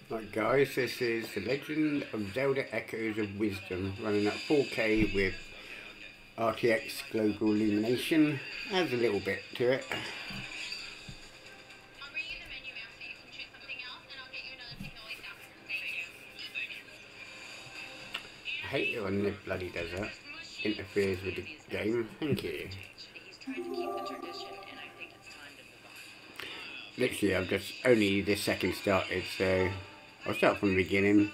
Right guys, this is The Legend of Zelda Echoes of Wisdom, running at 4K with RTX Global Illumination. Adds a little bit to it. I hate it when it bloody does that. Interferes with the game. Thank you. Literally, I've just only this second started, so I'll start from the beginning.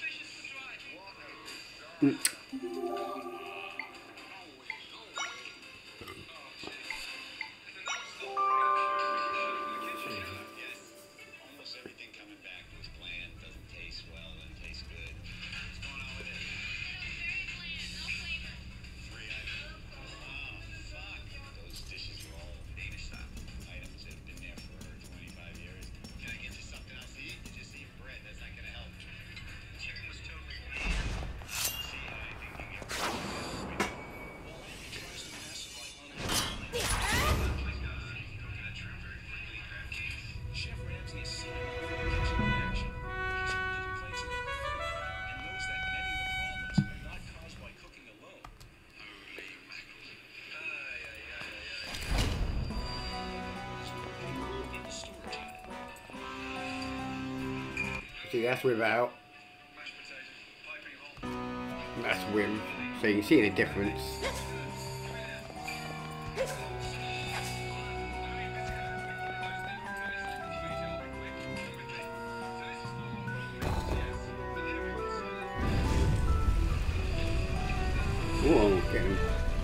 See, that's without. That's with. So you can see the difference. Whoa, getting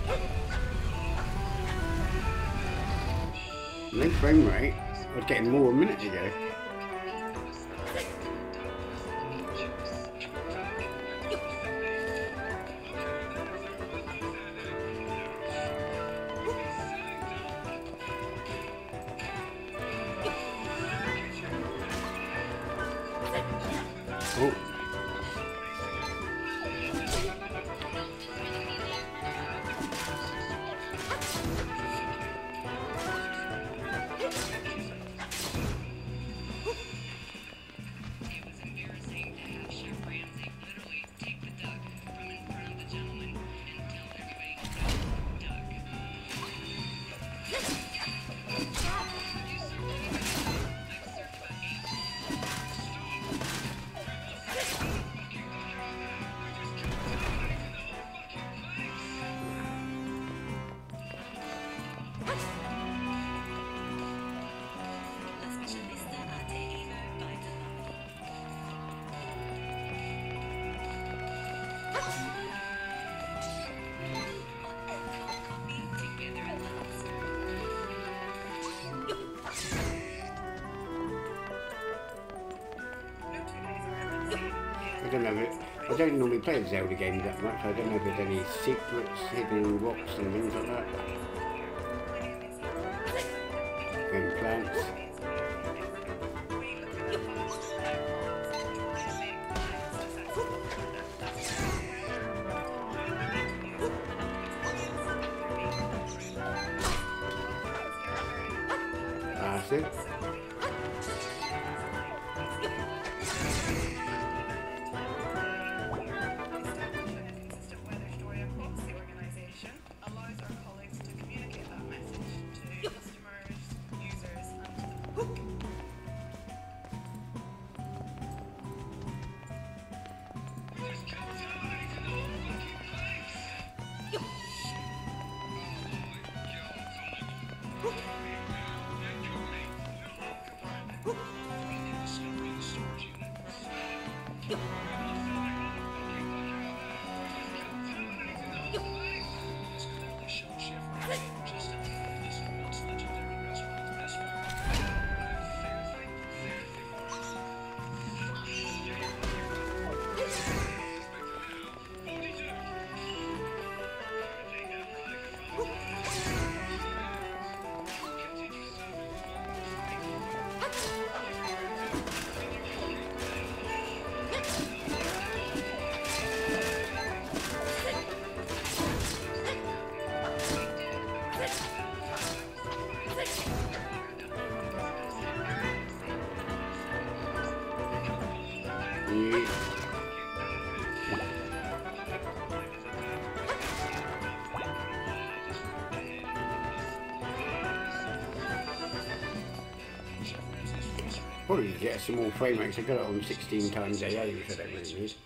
no frame rate. I was getting more a minute ago. Oh. I don't normally play Zelda games that much. I don't know if there's any secrets, hidden rocks and things like that. And plants. That's it. Yeah. Probably get some more frame rates. I got it on 16 times AA, which I don't really need.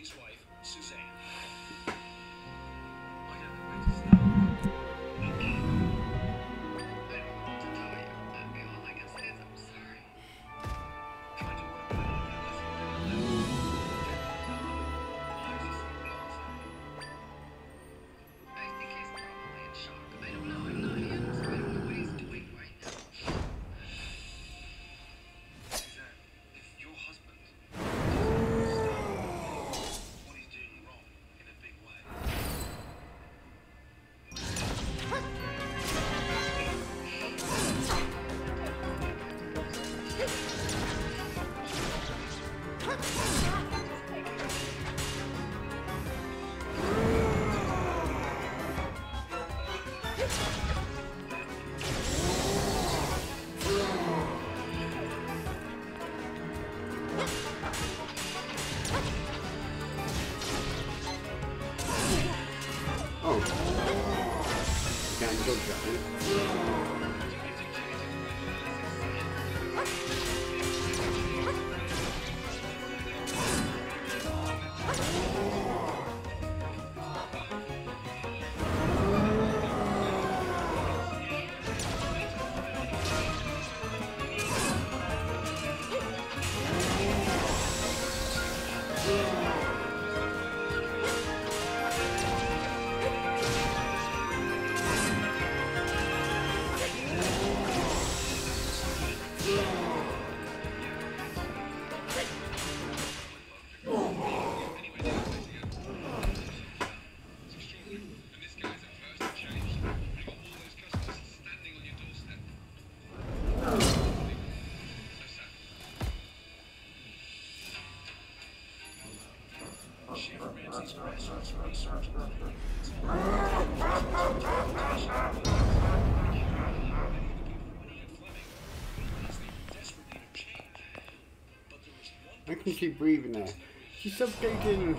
I can keep breathing there. She's suffocating.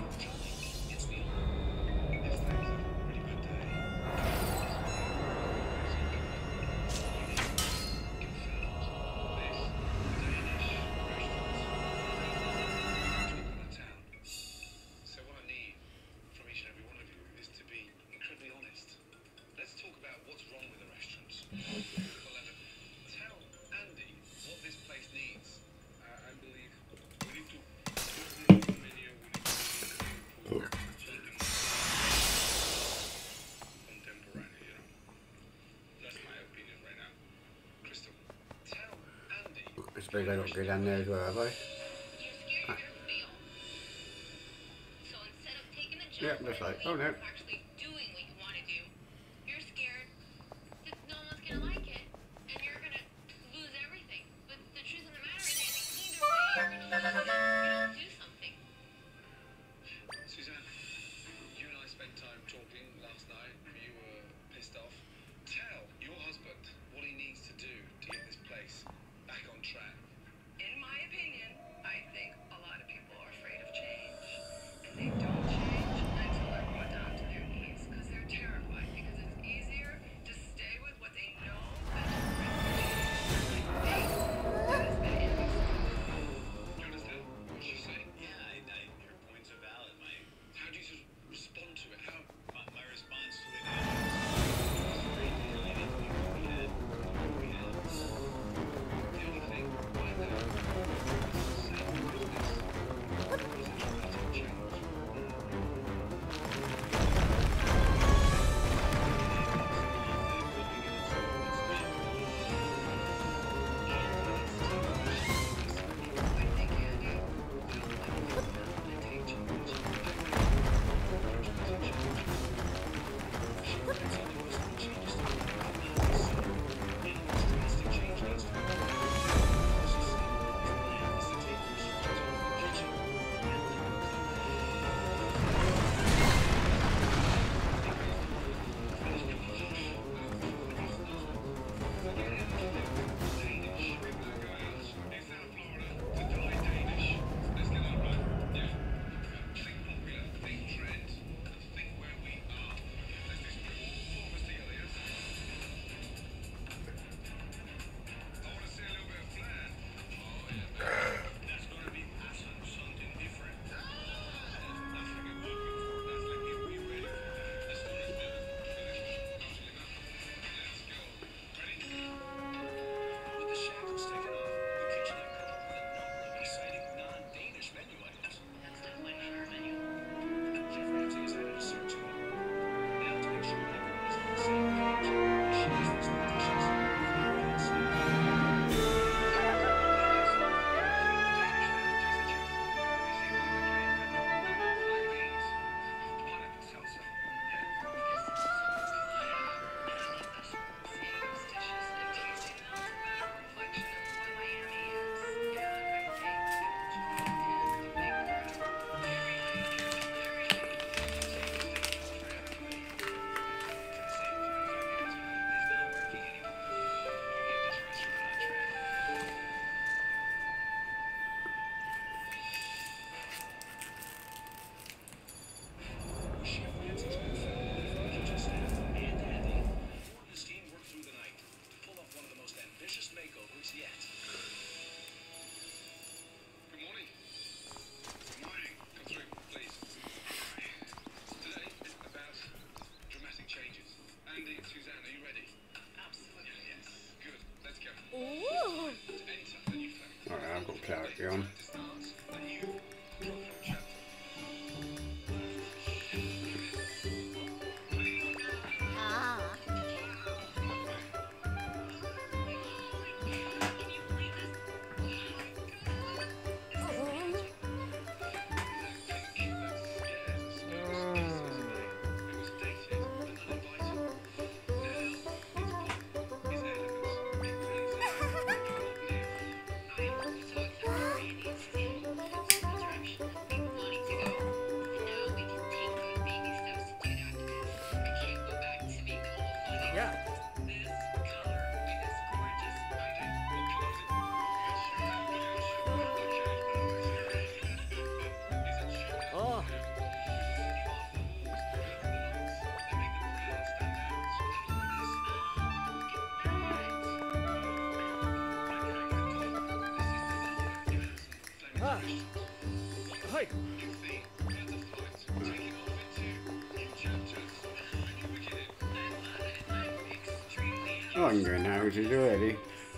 I suppose I got to go down there as well, have I? Yeah, that's right. Oh no. Oh, I'm going houses already.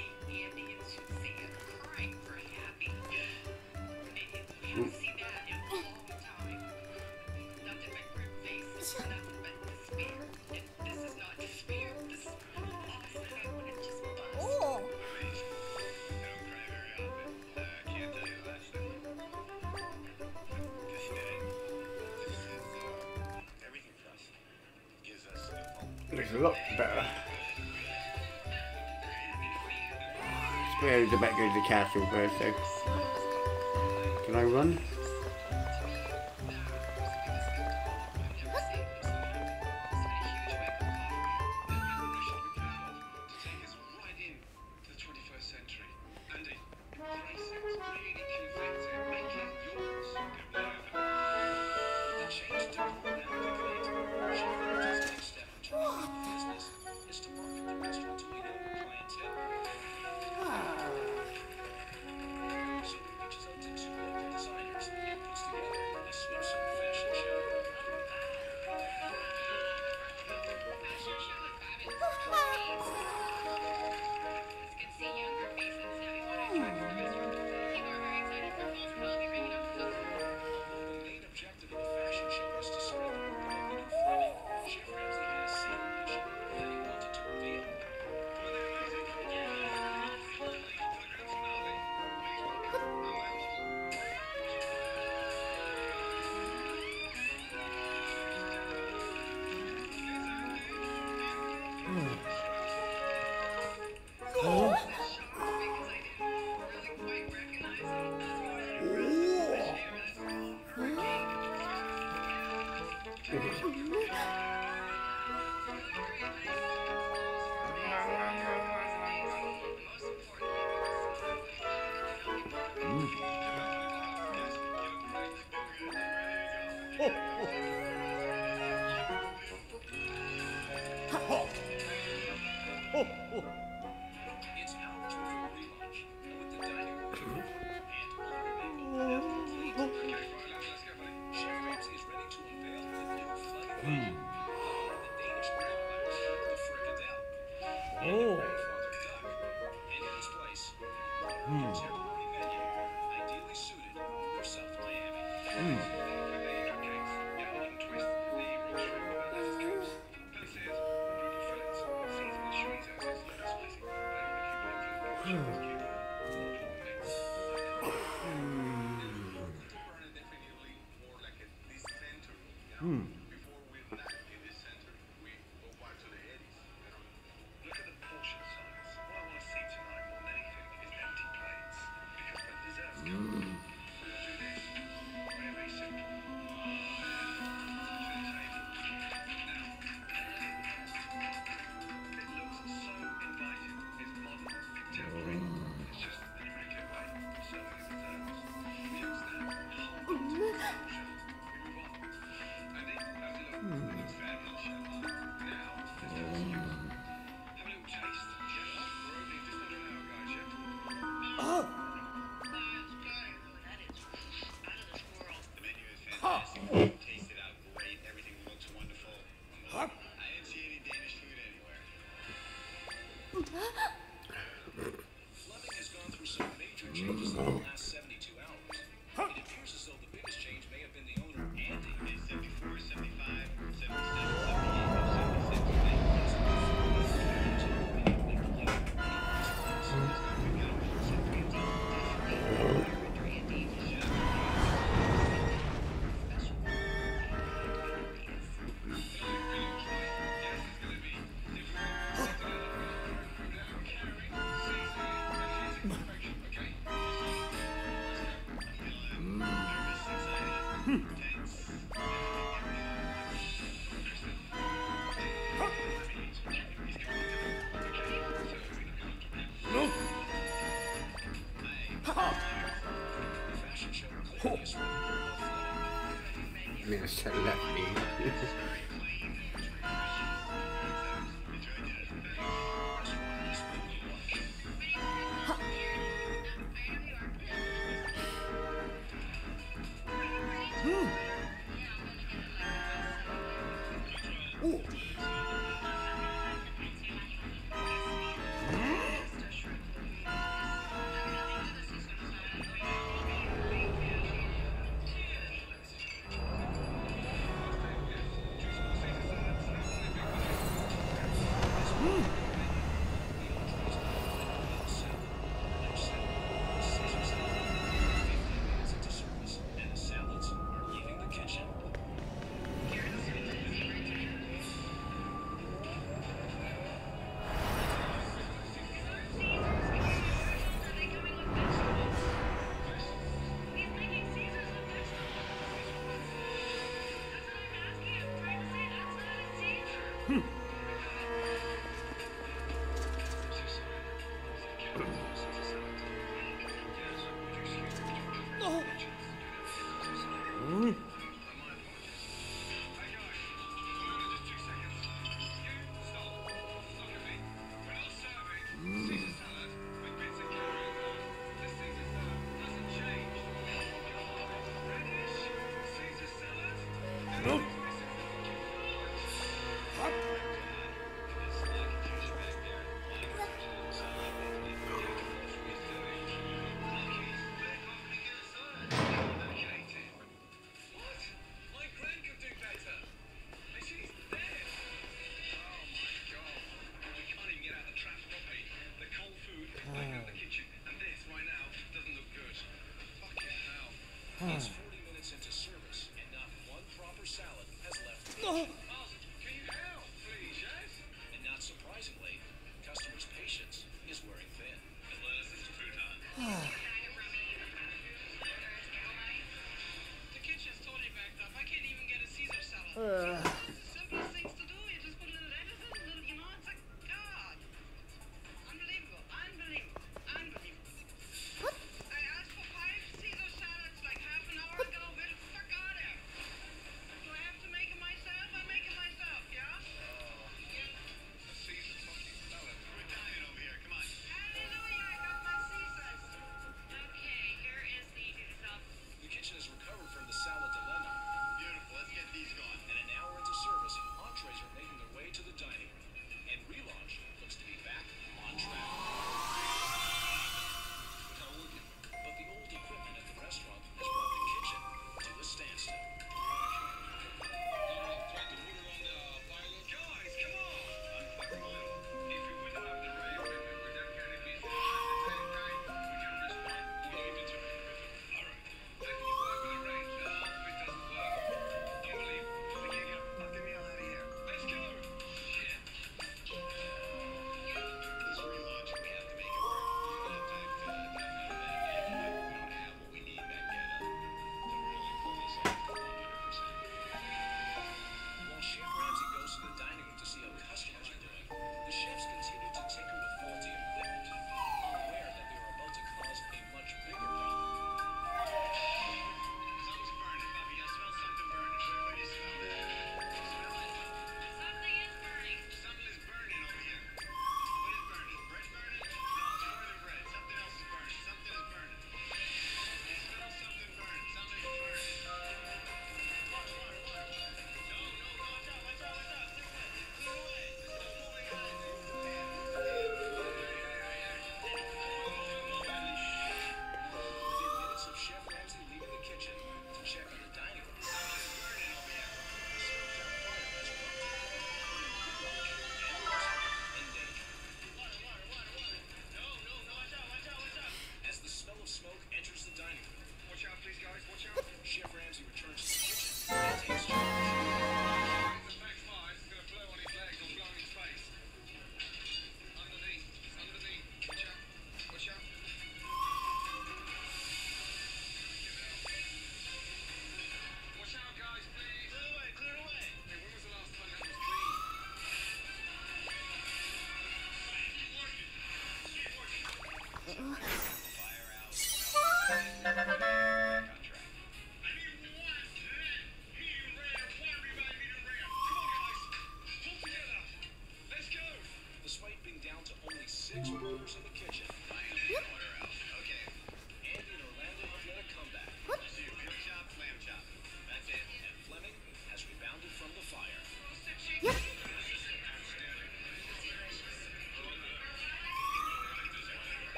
Looks a lot better. Suppose I better go to the castle first though. Can I run? Mr. Lefty. Ooh. It's 40 minutes into service, and not one proper salad has left the kitchen. Can you help, please, yes? And not surprisingly, customers' patience is wearing thin. The kitchen's totally backed up. I can't even get a Caesar salad. It's the simplest things to do. You just put a little lettuce in, a little, it's like, God. Unbelievable. Unbelievable. I asked for 5 Caesar salads like half an hour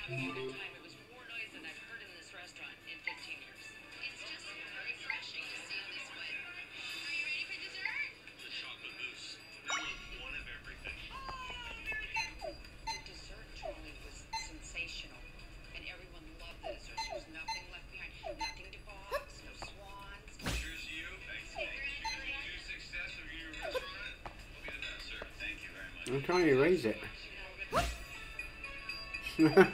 having a good time. It was more noise than I've heard in this restaurant in 15 years. It's just refreshing to see this way. Are you ready for dessert? The chocolate mousse. They love one of everything. The dessert trolley was sensational, and everyone loved the dessert. There was nothing left behind. Nothing to box, no swans. Cheers to you. Thanks. To success of your restaurant. Will be the best, sir. Thank you very much. I'm trying to erase it. Okay, guys.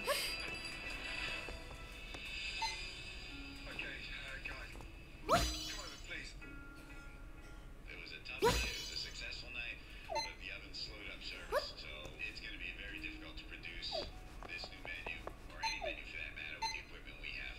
Come over, please. It was a tough night. It was a successful night, but the oven slowed up service, so it's going to be very difficult to produce this new menu, or any menu for that matter, with the equipment we have.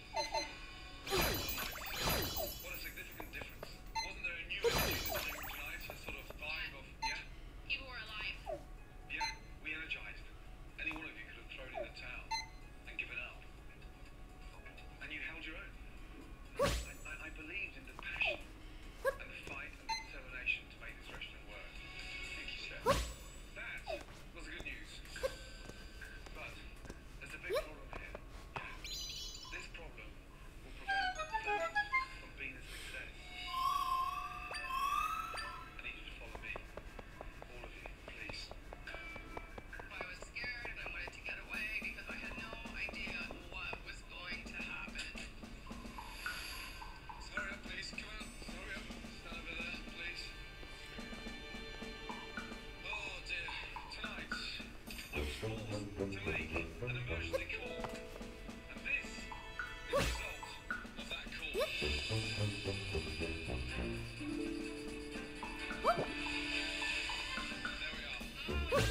What a significant difference. Wasn't there a new energy in the living room tonight? A sort of vibe of, yeah? People were alive. Yeah, we energized. Any one of you could have thrown in the towel and given up. And you held your own. I believed in the passion and the fight and the determination to make this restaurant work. Thank you, sir. That was the good news. But there's a big problem here. Yeah. This problem will prevent food from being a success. I need you to follow me. All of you, please. I was scared and I wanted to get away because I had no idea what was going to happen. Hurry up, please. Come on. Hurry up. Stand over there, please. Oh dear. Tonight, I was forced to make an emergency call. And this is the result of that call. There we are. A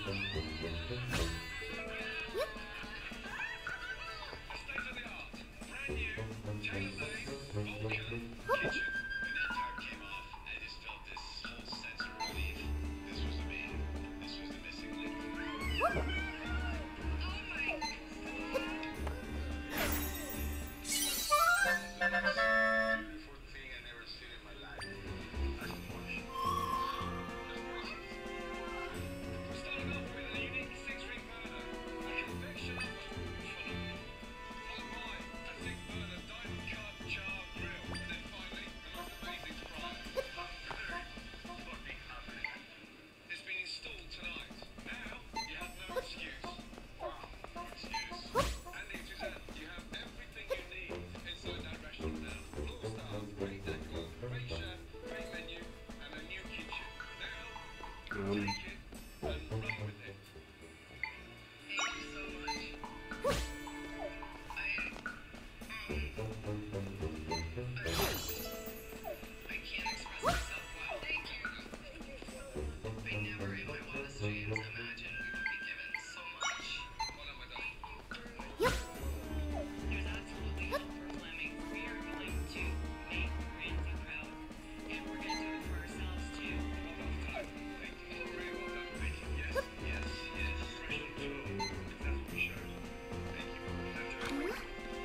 state-of-the-art, brand new, tailor-made, Vulcan kitchen. When that tire came off, I just felt this whole sense of relief. This was the main, this was the missing link. Beautiful thing I never seen in my life. That's the wash. Starting off with a unique 6-ring burner, a convection oven, phenomenal. Followed by a 6-burner diamond cut char grill, and then finally the most amazing surprise, a very fucking oven. It's been installed tonight. Now you have no excuse. Excuse. And the excuse, you have everything you need inside that restaurant now. All stars, great decor, great chef, great menu, and a new kitchen. Now, take it and run with it. Thank you so much. I can't express myself well. Thank you. I never in my wildest dreams imagined we would be given so much. Well done, my darling. There's absolutely no proclaiming. We are going to make Ramsey proud. And we're going to do it for ourselves too. Well done, darling. Thank you. Really well done. Thank you. Yes, yes, yes. Fresh and true. That's what we showed. Thank you. That's right.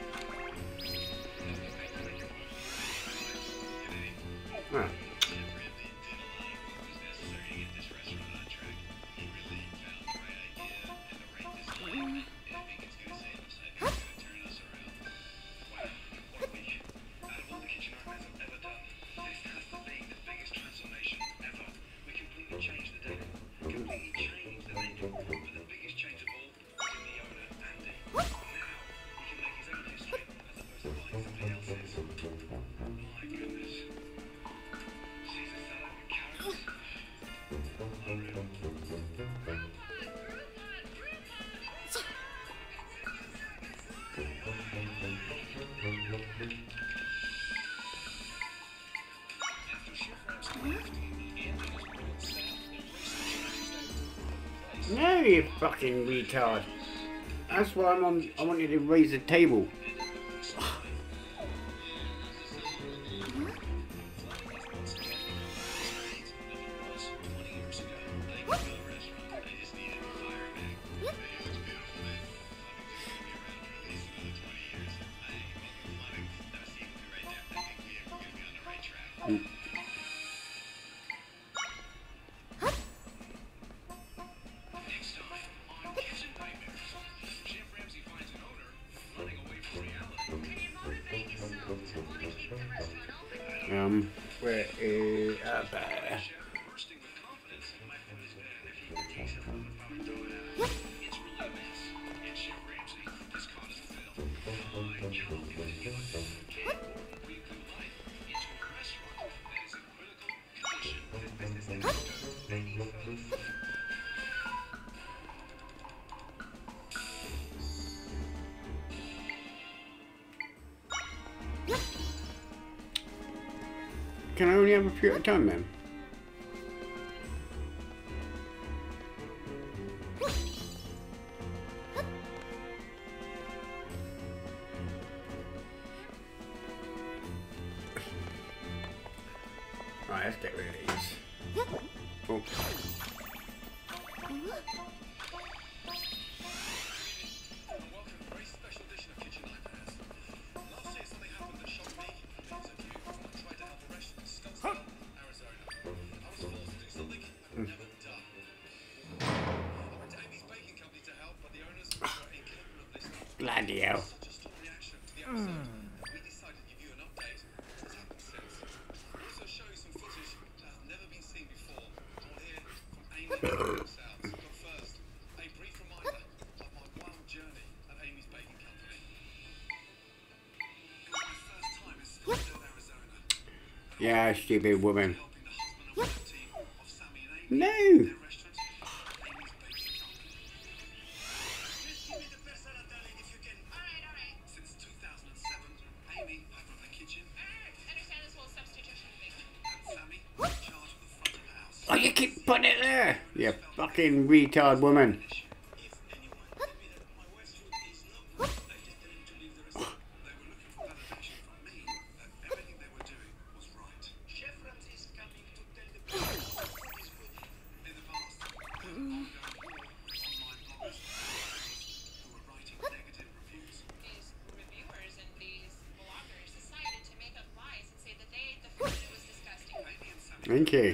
Ah. Ramsey did a lot of what was necessary to get this restaurant on track. He really found the right idea and the right design, and I think it's going to save us. I think it's going to turn us around. Wow, what a week. Out of all the kitchen owners I've ever done, this has to be the biggest transformation ever. We completely changed the dinner, completely changed the menu, but the biggest change of all was in the owner, Andy. Now, he can make his own history as opposed to buying somebody else's. My goodness. Caesar salad with carrots. Unreal. After Chef Ramsay left, he ended up bringing staff in place of the No, you fucking retard. That's why I wanted to raise the table. Next time on Kitchen Nightmares, Chef Ramsay finds Can I only have a few at a time then? Right, let's get rid of these. Oh. Bloody hell. Yeah, stupid woman. No! Oh, you keep putting it there! You fucking retard woman. Thank you.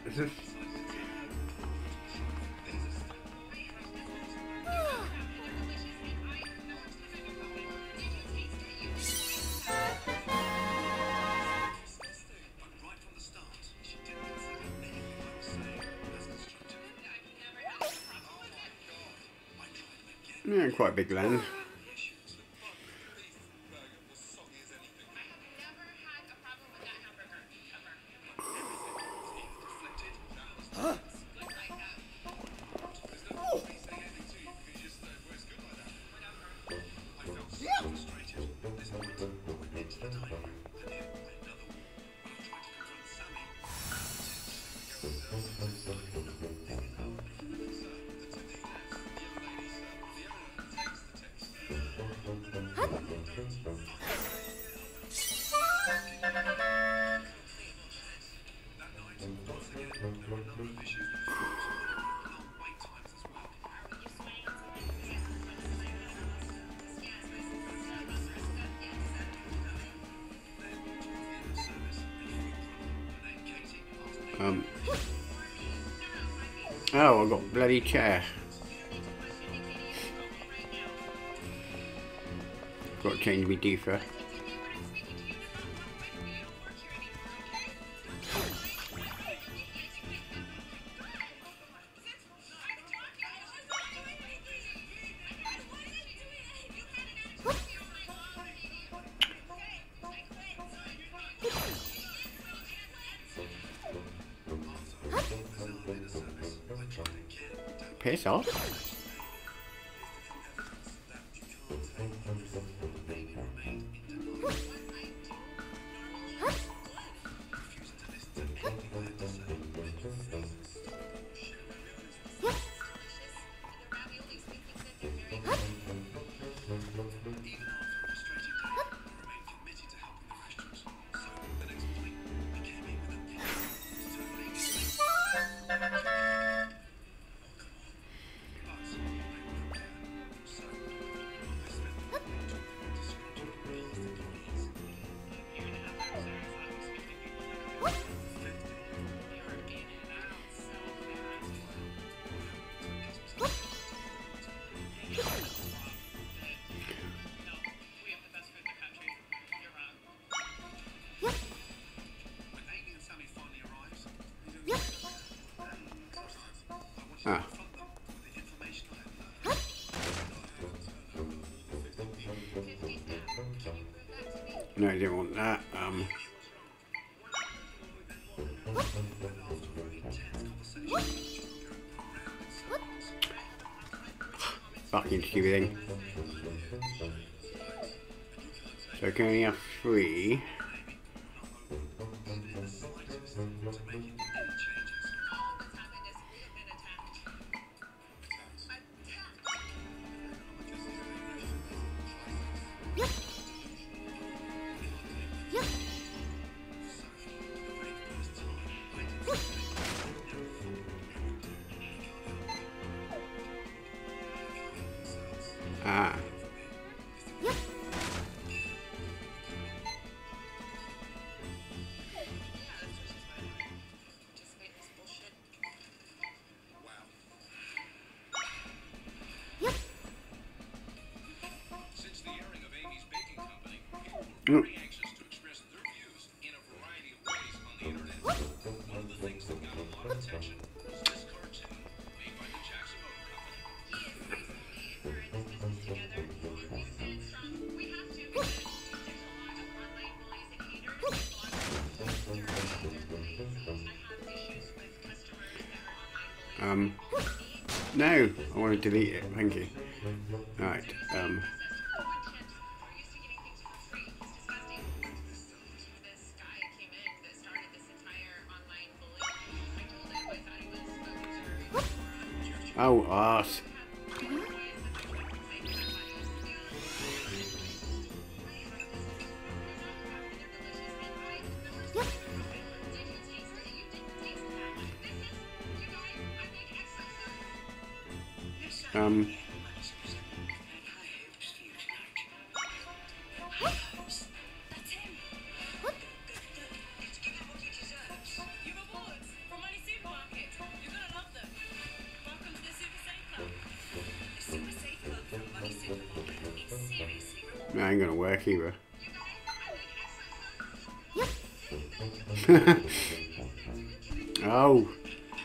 Yeah, quite a big land. Oh, I got a bloody chair. Got to change my defa. Piss off. Ah. No, I didn't want that. Fucking stupid thing. So I can only have 3. Ah. Since the airing of Amy's Baking Company, people were very anxious to express their views in a variety of ways on the internet. One of the things that got a lot of attention was this cartoon made by the Jackson Motor Company. No, I want to delete it, thank you. Right, oh, arse. That ain't gonna work either. Oh.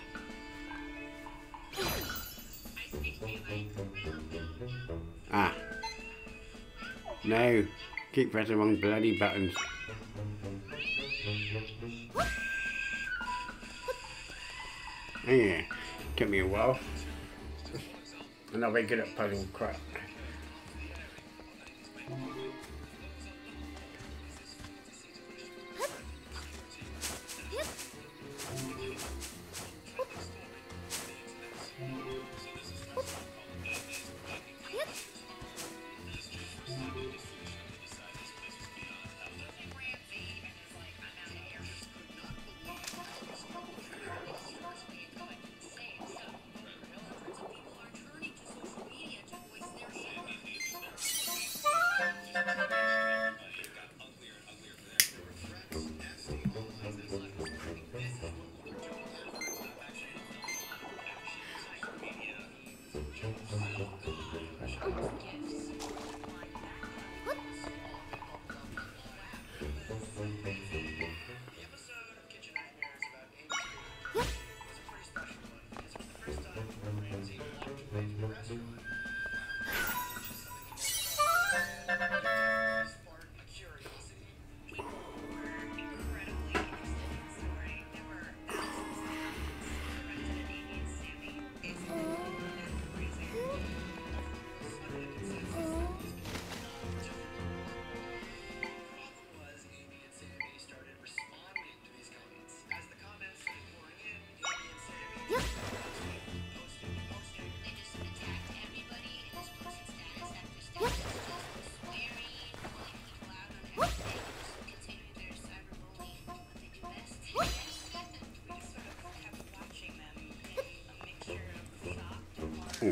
Ah. No. Keep pressing the wrong bloody buttons. Yeah. Took me a while. I'm not very good at puzzle crap. Ooh.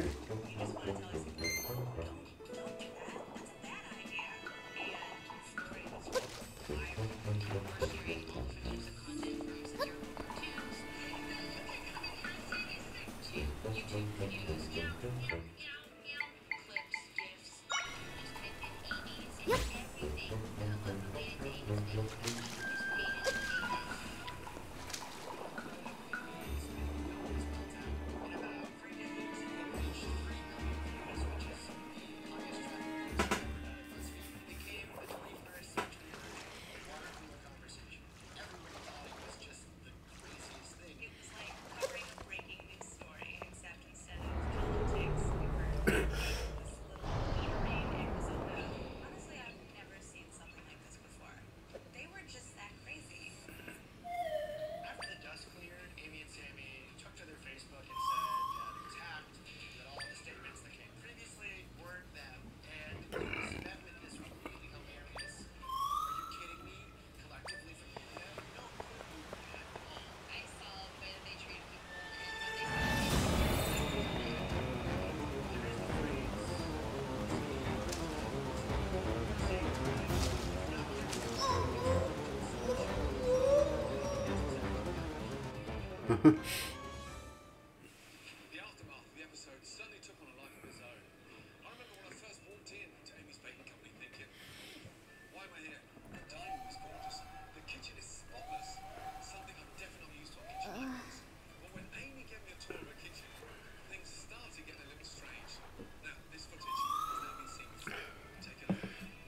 The aftermath of the episode certainly took on a life of its own. I remember when I first walked in to Amy's baking company thinking, why am I here? The dining room is gorgeous. The kitchen is spotless. Something I'm definitely used to on kitchen like this. But when Amy gave me a tour of her kitchen, things started getting a little strange. Now, this footage has never been seen before. Take a look.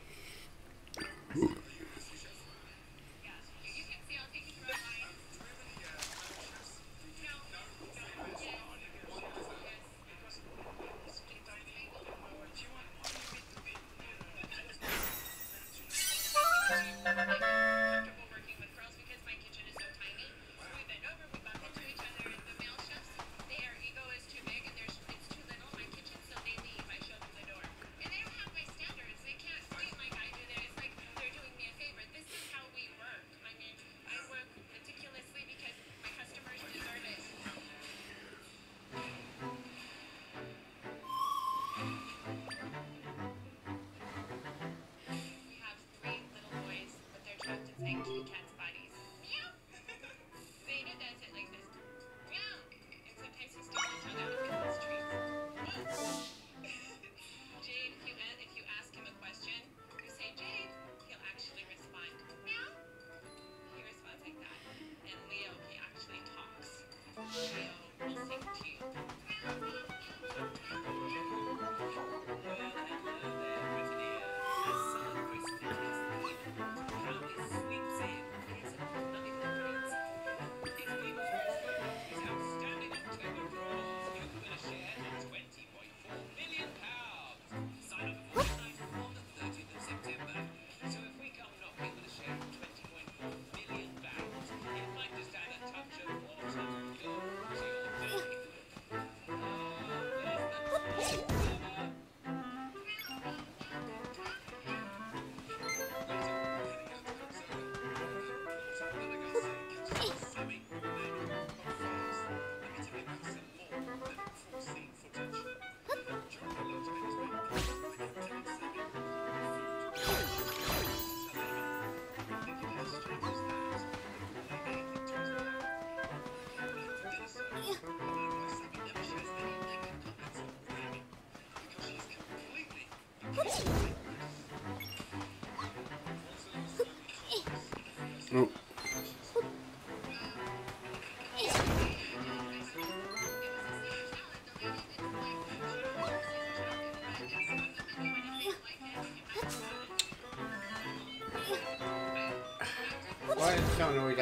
Are you a sous chef? Yes. You can see, I'll take you through my... Do we have any chefs? No. No? Yes. Yes. Comfortable working with girls because my kitchen is so tiny. We bend over, we bump into each other. The male chefs, their ego is too big and it's too little in my kitchen, so they leave. I show them the door. And they don't have my standards. They can't clean like I do there. It's like they're doing me a favor. This is how we work. I mean, I work meticulously because my customers deserve it. We have 3 little boys, but they're trapped inside kitty cats' bodies. Meow! Zeta does it like this. Meow! And sometimes he sticks his tongue out of the cat's treats. Jade, if you ask him a question, you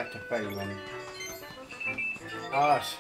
have to phone one. Arse.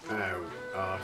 Oh, arse.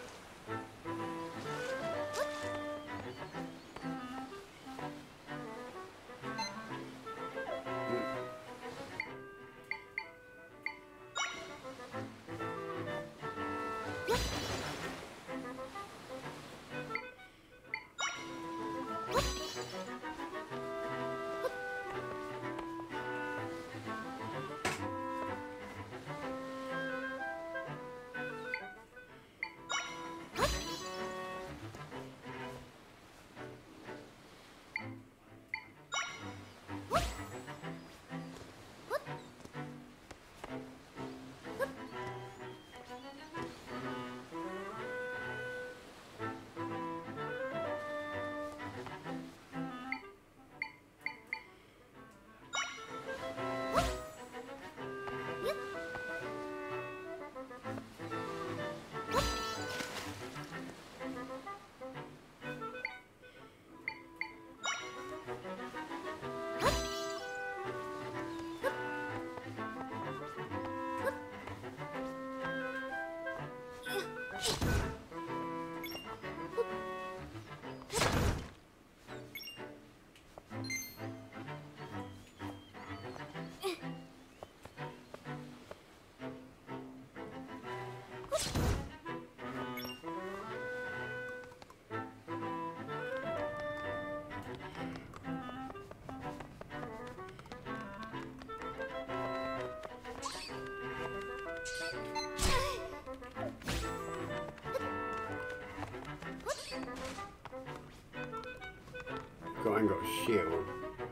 God, I ain't got a shield.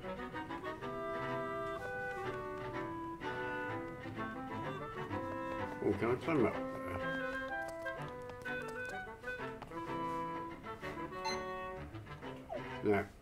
Oh, can I climb up there? No.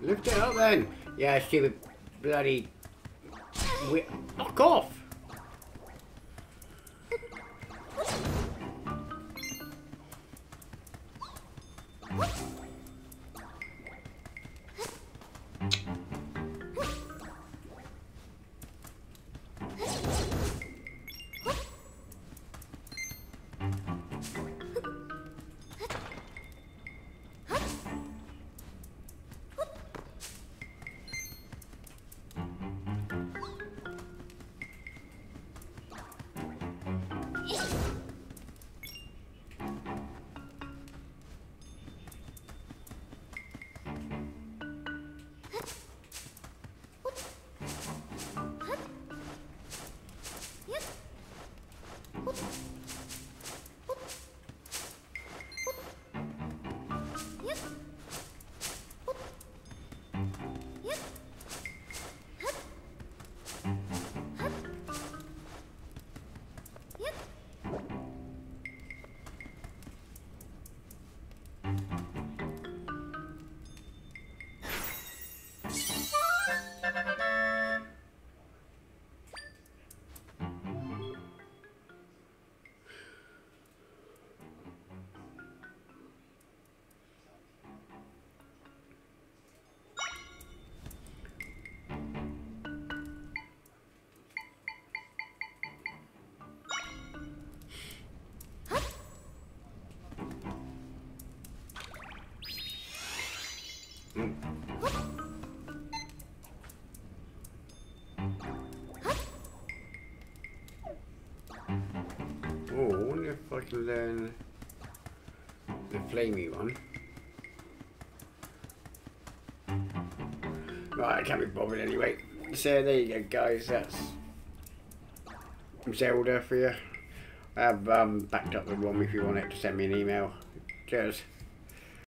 Lift it up then. Yeah, stupid bloody... Knock off! Oh, I wonder if I can learn the flamey one. Right, I can't be bothered anyway. So there you go, guys. That's Zelda for you. I have backed up the ROM if you want it to send me an email. Cheers.